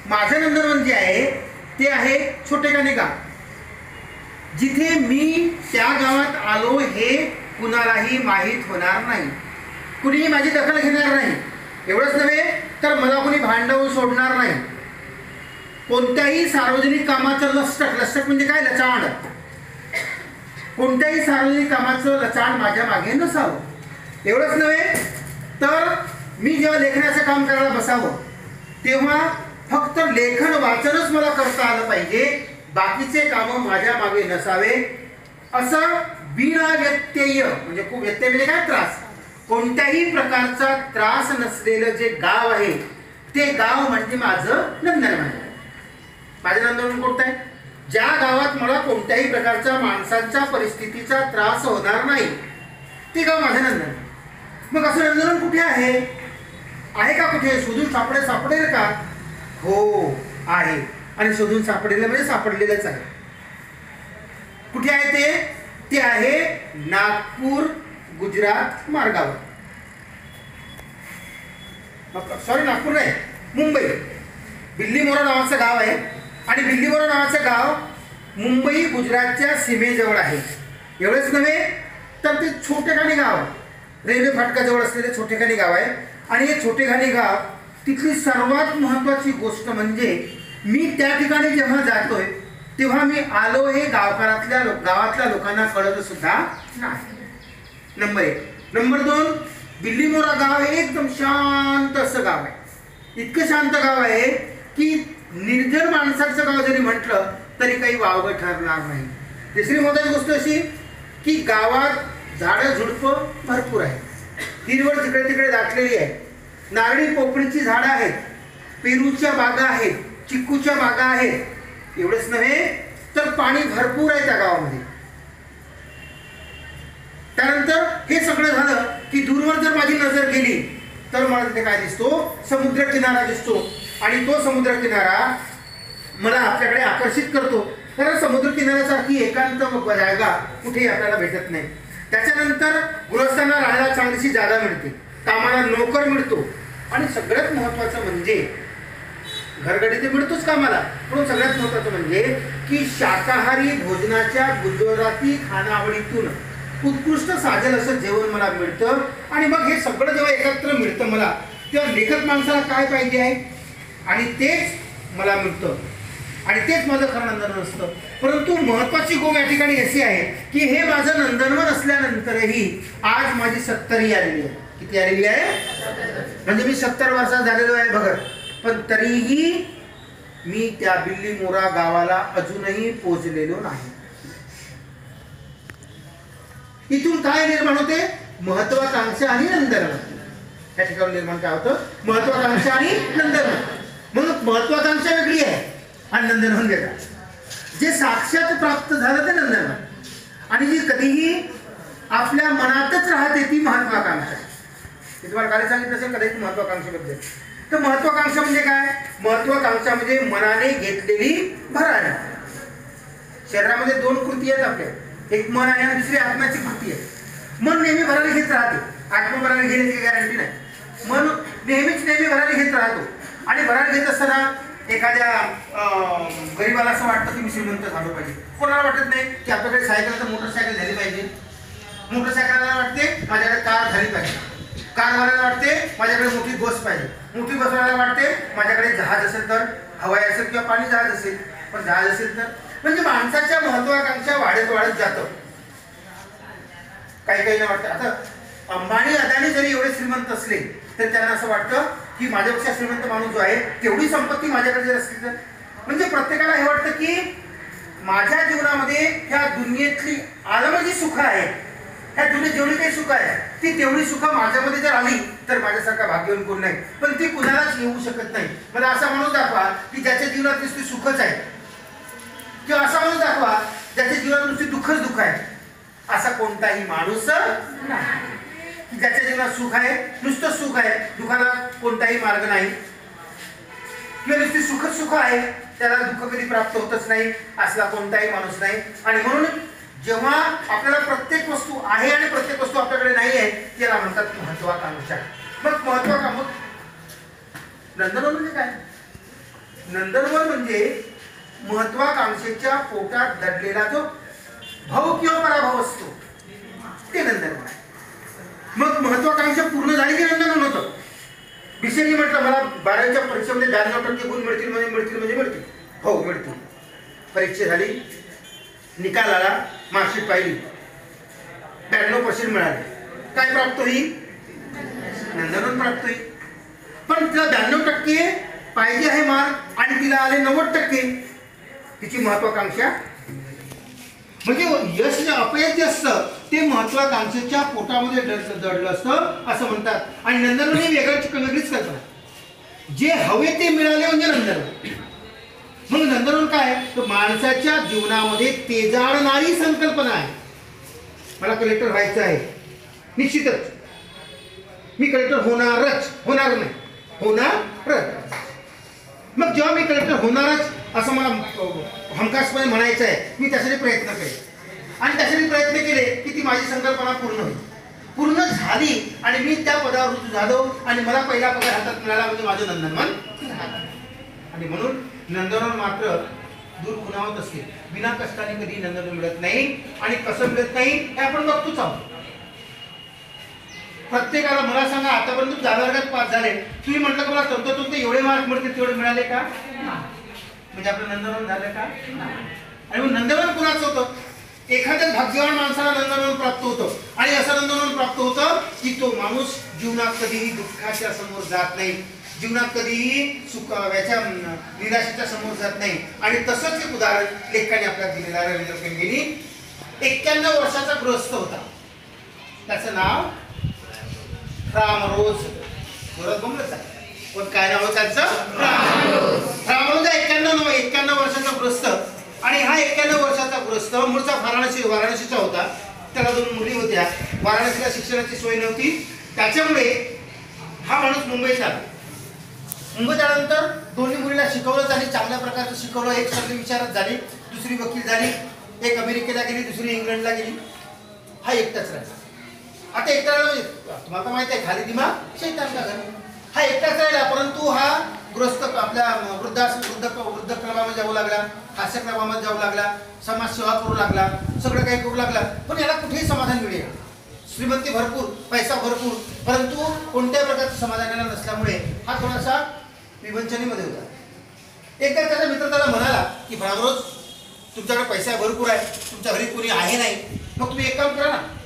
माझं नंदनवन जे आहे ते आहे छोटेखानी गाव, जिथे मी त्या गावात आलो हे कुणालाही माहीत होणार नाही, कुणीही माझी दखल घेणार नाही. एवढंच नव्हे तर मला कोणी भांडवून सोडणार नाही. कोणत्याही सार्वजनिक कामाचं लचक म्हणजे काय, लचांड, कोणत्याही सार्वजनिक कामाचं लचांड माझ्या मागे नसावं. एवढंच नव्हे तर मी जेव्हा लेखनाचं काम करायला बसावं तेव्हा फक्त लेखन वाचनच मला करता आलं पाहिजे, बाकीचे कामं माझ्या मागे नसावे. असं बिना व्यत्यय, म्हणजे खूप व्यत्यय म्हणजे काय, त्रास, कोणत्याही प्रकारचा त्रास नसलेलं जे गाव आहे ते गाव म्हणजे माझं नंदनवन. माझं नंदनवन कोणतं आहे? ज्या गावात मला कोणत्याही प्रकारच्या माणसांच्या परिस्थितीचा त्रास होणार नाही ते गाव माझं नंदनवन. मग असं नंदनवन कुठे आहे का? कुठे शोधून सापडेल का? हो आहे, आणि शोधून सापडेल म्हणजे सापडलेलंच आहे. कुठे आहे ते आहे नागपूर गुजरात मार्गावर. सॉरी, नागपूर नाही, मुंबई. बिल्लीमोरा नावाचं गाव आहे, आणि बिल्लीमोरा नावाचं गाव मुंबई गुजरातच्या सीमेजवळ आहे. एवढंच नव्हे तर ते छोटेखानी गाव, रेल्वे फाटकाजवळ असलेले छोटेखानी गाव आहे. आणि हे छोटेखानी गाव, तिथली सर्वात महत्त्वाची गोष्ट म्हणजे मी त्या ठिकाणी जेव्हा जातोय तेव्हा मी आलो हे गावातल्या लोकांना कळत सुद्धा नाही. नंबर 1. नंबर 2, बिल्लीमोरा गाव हे एकदम शांत असं गाव आहे. इतकं शांत गाव आहे की निर्जन माणसाचं गाव जरी म्हटलं तरी काही वावगं ठरणार नाही. तिसरी महत्त्वाची गोष्ट अशी की गावात झाडं झुडपं भरपूर आहेत, हिरवळ जिकडे तिकडे दाटलेली आहे, नारळी पोपळीची झाडं आहेत, पेरूच्या बागा आहेत, चिक्कूच्या बागा आहेत. एवढंच नव्हे तर पाणी भरपूर आहे त्या गावामध्ये. त्यानंतर हे सगळं झालं की दूरवर जर माझी नजर गेली तर मला तिथे काय दिसतो, समुद्र किनारा दिसतो. आणि तो समुद्र किनारा मला आपल्याकडे आकर्षित करतो, कारण समुद्र किनाऱ्यासारखी एकांत जागा कुठेही आपल्याला भेटत नाही. त्याच्यानंतर गृहस्थांना राहायला चांगलीशी जागा मिळते, कामाला नोकर मिळतो, आणि सगळ्यात महत्त्वाचं म्हणजे घरगडी ते मिळतोच कामाला, पण सगळ्यात महत्त्वाचं म्हणजे की शाकाहारी भोजनाच्या गुजराती खानावळीतून उत्कृष्ट साजेल असं जेवण मला मिळतं. आणि मग हे सगळं जेव्हा एकत्र मिळतं मला, तेव्हा लेखक माणसाला काय पाहिजे आहे, आणि तेच मला मिळतं, आणि तेच माझं खरं नंदनवन असतं. परंतु महत्त्वाची गोष्ट या ठिकाणी अशी आहे की हे माझं नंदनवन असल्यानंतरही आज माझी 70 आलेली आहे. किती आलेली आहे? म्हणजे मी 70 वर्षात झालेलो आहे भगत, पण तरीही मी त्या बिल्लीमोरा गावाला अजूनही पोहोचलेलो नाही. इथून काय निर्माण होते? महत्वाकांक्षा आणि नंदनवन. या ठिकाणी निर्माण काय होतं? महत्वाकांक्षा आणि नंदनवन. म्हणून महत्वाकांक्षा वेगळी आहे आणि नंदनवन वेगळं. जे साक्षात प्राप्त झालं ते नंदनवन, आणि जी कधीही आपल्या मनातच राहते ती महत्वाकांक्षा. मी तुम्हाला काय सांगितलं असेल कदाचित महत्वाकांक्षेबद्दल. तर महत्वाकांक्षा म्हणजे काय? महत्वाकांक्षा म्हणजे मनाने घेतलेली भरारी. शरीरामध्ये 2 कृती आहेत आपल्या, एक मन आहे आणि दुसरी आत्म्याची कृती आहे. मन नेहमी भरारी घेत राहते, आत्मा भरारी घेण्याची गॅरंटी नाही. मन नेहमी भरारी घेत राहतो, आणि भरारी घेत असताना एखाद्या गरीबाला असं वाटतं की मी श्रीमंत झालो पाहिजे. कोणाला वाटत नाही की आपल्याकडे सायकल तर मोटरसायकल झाली पाहिजे, मोटरसायकलला वाटते माझ्याकडे कार झाली पाहिजे, कारवाल्याला वाटते माझ्याकडे मोठी बस पाहिजे, मोठी बसवाल्याला वाटते माझ्याकडे जहाज असेल तर, हवाई असेल किंवा पाणी जहाज असेल, पण जहाज असेल तर. म्हणजे माणसाच्या महत्वाकांक्षा वाढत जातं. काही वाटतं. आता अंबानी अदानी जरी एवढे श्रीमंत असले तर त्यांना असं वाटतं की माझ्यापेक्षा श्रीमंत माणूस जो आहे तेवढी संपत्ती माझ्याकडे जर असली तर. म्हणजे प्रत्येकाला हे वाटतं की माझ्या जीवनामध्ये ह्या दुनियेतली आलम जी सुख आहे, ह्या दुनियेत जेवढी काही सुख आहे ती तेवढी सुख माझ्यामध्ये जर आली तर माझ्यासारखा भाग्यवान कोण नाही. पण ती कुणालाच येऊ शकत नाही. मला असा माणूस दाखवा की ज्याच्या जीवनात नुसती सुखच आहे, किंवा असा माणूस दाखवा ज्याच्या जीवनात नुसती दुःख आहे. असा कोणताही माणूस नाही. ज्याच्या जीवनात सुख आहे, नुसतं सुख आहे, दुःखाला कोणताही मार्ग नाही, किंवा नुसती सुख आहे, त्याला दुःख कधी प्राप्त होतच नाही, असला कोणताही माणूस नाही. आणि म्हणून जेव्हा आपल्याला प्रत्येक वस्तू आहे आणि प्रत्येक वस्तू आपल्याकडे नाही आहे त्याला म्हणतात महत्वाकांक्षा. मग महत्वाकांक्षा नंदनवन म्हणजे काय? नंदनवन म्हणजे महत्वाकांक्षेच्या पोटात दडलेला जो भाव किंवा पराभव असतो ते नंदनवन आहे. मग महत्वाकांक्षा पूर्ण झाली की नंदनवन होतं. बिसेंनी म्हटलं मला 12वीच्या परीक्षेमध्ये 92% गुण मिळतील म्हणजे हो मिळतील. परीक्षा झाली, निकाल आला, मार्कशीट पाहिली, 92% मिळाले. काय प्राप्त होईल? नंदनवन प्राप्त होईल. पण तिला 92% पाहिजे आहे मार्क आणि तिला आले 90%. तिची महत्वाकांक्षा म्हणजे यश जे अपयश जे असतं ते महत्वाकांक्षेच्या पोटामध्ये दडलं असतं असं म्हणतात. आणि नंदनवन ही वेगळीच कल्पना. जे हवे ते मिळाले म्हणजे नंदनवन. मग नंदनवन काय तर माणसाच्या जीवनामध्ये तेजाळणारी संकल्पना आहे. मला कलेक्टर व्हायचं आहे, निश्चितच मी कलेक्टर होणार नाही. मग जेव्हा मी कलेक्टर होणारच असं मला हमखासपणे म्हणायचं आहे, मी त्यासाठी प्रयत्न केले आणि त्यासाठी प्रयत्न केले की ती माझी संकल्पना पूर्ण झाली आणि मी त्या पदावर रुजू झालो आणि मला पहिला पगार हातात मिळाला म्हणजे माझं नंदनवन. आणि म्हणून नंदनवन मात्र दूर खुणावत असते. बिना कष्टाने कधी नंदनवन मिळत नाही. आणि कसं मिळत नाही हे आपण बघतोच आहोत. प्रत्येकाला मला सांगा आतापर्यंत 10व्या वर्गात पास झाले, तुम्ही म्हटलं की मला तंतोतंत एवढे मार्क मिळतील तेवढे मिळाले का? म्हणजे आपलं नंदनवन झालं का? आणि मग नंदनवन कुणाचं होतं? एखाद्या भाग्यवान माणसाला नंदनवन प्राप्त होतं. आणि असं नंदनवन प्राप्त होतं की तो माणूस जीवनात कधीही दुःखाच्या समोर जात नाही, जीवनात कधीही निराशेच्या समोर जात नाही. आणि तसंच एक उदाहरण लेखकाने आपल्याला दिलेला रवींद्र पेंगेनी. 91 वर्षाचा गृहस्थ होता. त्याचं नाव रामरोज. जोरात बोलत आहे पण काय नाव त्यांचं? रामरोज. 91 वर्षाचा गृहस्थ. आणि हा 91 वर्षाचा गृहस्थ मूळचा वाराणसीचा होता. त्याला 2 मुली होत्या. वाराणसीला शिक्षणाची सोय नव्हती, त्याच्यामुळे हा माणूस मुंबईत आला. मुंबईत आल्यानंतर दोन्ही मुलीला शिकवलं आणि चांगल्या प्रकारचं शिकवलं. एक चांगली विचारत झाली, दुसरी वकील झाली, एक अमेरिकेला गेली, दुसरी इंग्लंडला गेली. हा एकटाच राहिला. आता एकटा राहिला तुम्हाला माहिती आहे, खाली दिमाग शैतान का घर. हा एकटाच राहिला. परंतु हा गृहस्थ आपल्या वृद्ध क्लबामध्ये जाऊ लागला, हास्य क्लबामध्ये जाऊ लागला, समाजसेवा करू लागला, सगळं काही करू लागला. पण याला कुठेही समाधान मिळेल. श्रीमंती भरपूर, पैसा भरपूर, परंतु कोणत्या प्रकारचं समाधान याला नसल्यामुळे हा थोडासा विवंचनेमध्ये होता. एकदा त्याचा मित्र त्याला म्हणाला की रामरोज तुमच्याकडे पैसा भरपूर आहे, तुमच्या घरी कोणी आहे नाही, मग तुम्ही एक काम करा ना,